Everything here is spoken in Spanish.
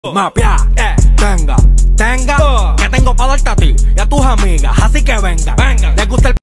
Mapia, tenga, que tengo para darte a ti y a tus amigas, así que venga, les gusta el